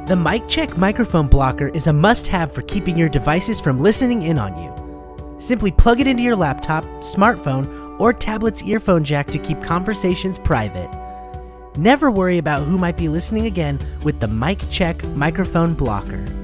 The Mic Check microphone blocker is a must-have for keeping your devices from listening in on you. Simply plug it into your laptop, smartphone, or tablet's earphone jack to keep conversations private. Never worry about who might be listening again with the Mic Check microphone blocker.